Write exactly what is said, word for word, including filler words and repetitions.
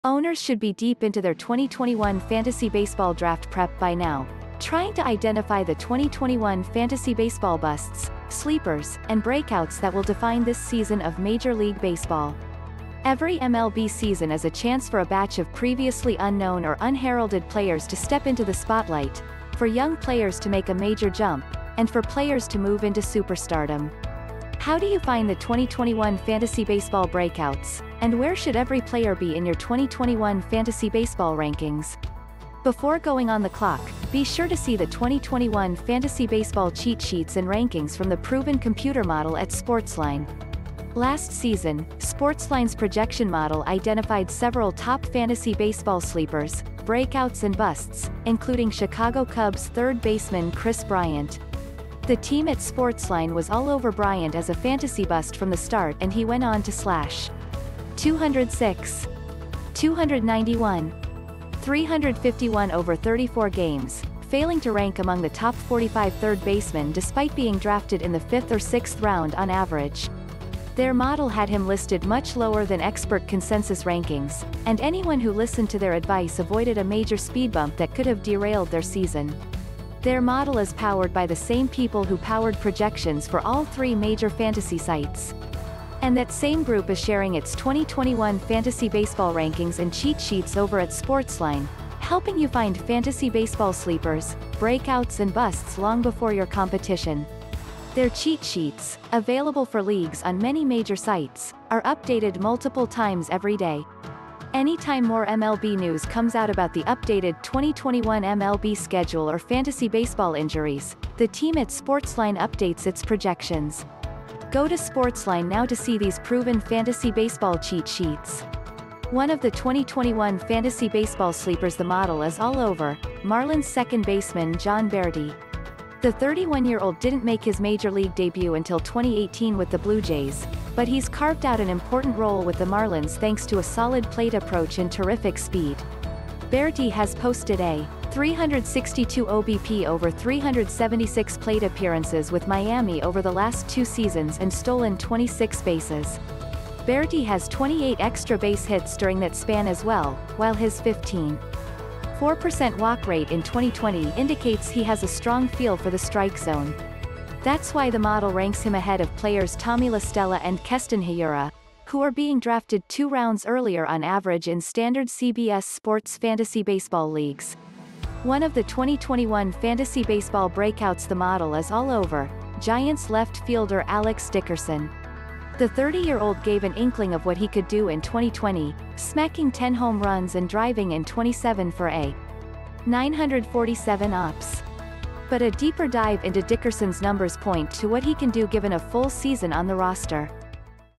Owners should be deep into their twenty twenty-one fantasy baseball draft prep by now, trying to identify the twenty twenty-one fantasy baseball busts, sleepers, and breakouts that will define this season of Major League Baseball. Every M L B season is a chance for a batch of previously unknown or unheralded players to step into the spotlight, for young players to make a major jump, and for players to move into superstardom. How do you find the twenty twenty-one fantasy baseball breakouts, and where should every player be in your twenty twenty-one fantasy baseball rankings? Before going on the clock, be sure to see the twenty twenty-one fantasy baseball cheat sheets and rankings from the proven computer model at SportsLine. Last season, SportsLine's projection model identified several top fantasy baseball sleepers, breakouts and busts, including Chicago Cubs third baseman Kris Bryant. The team at SportsLine was all over Bryant as a fantasy bust from the start, and he went on to slash two hundred six, two hundred ninety-one, three hundred fifty-one over thirty-four games, failing to rank among the top forty-five third basemen despite being drafted in the fifth or sixth round on average. Their model had him listed much lower than expert consensus rankings, and anyone who listened to their advice avoided a major speed bump that could have derailed their season. Their model is powered by the same people who powered projections for all three major fantasy sites. And that same group is sharing its twenty twenty-one fantasy baseball rankings and cheat sheets over at SportsLine, helping you find fantasy baseball sleepers, breakouts and busts long before your competition. Their cheat sheets, available for leagues on many major sites, are updated multiple times every day. Anytime more M L B news comes out about the updated twenty twenty-one M L B schedule or fantasy baseball injuries, the team at SportsLine updates its projections. Go to SportsLine now to see these proven fantasy baseball cheat sheets. One of the twenty twenty-one fantasy baseball sleepers the model is all over, Marlins second baseman Jon Berti. The thirty-one-year-old didn't make his major league debut until twenty eighteen with the Blue Jays, but he's carved out an important role with the Marlins thanks to a solid plate approach and terrific speed. Berti has posted a three hundred sixty-two O B P over three hundred seventy-six plate appearances with Miami over the last two seasons and stolen twenty-six bases. Berti has twenty-eight extra base hits during that span as well, while his fifteen point four percent walk rate in twenty twenty indicates he has a strong feel for the strike zone. That's why the model ranks him ahead of players Tommy La Stella and Keston Hiura, who are being drafted two rounds earlier on average in standard C B S Sports Fantasy baseball leagues. One of the twenty twenty-one fantasy baseball breakouts the model is all over, Giants left fielder Alex Dickerson. The thirty-year-old gave an inkling of what he could do in twenty twenty, smacking ten home runs and driving in twenty-seven for a nine hundred forty-seven ops. But a deeper dive into Dickerson's numbers point to what he can do given a full season on the roster.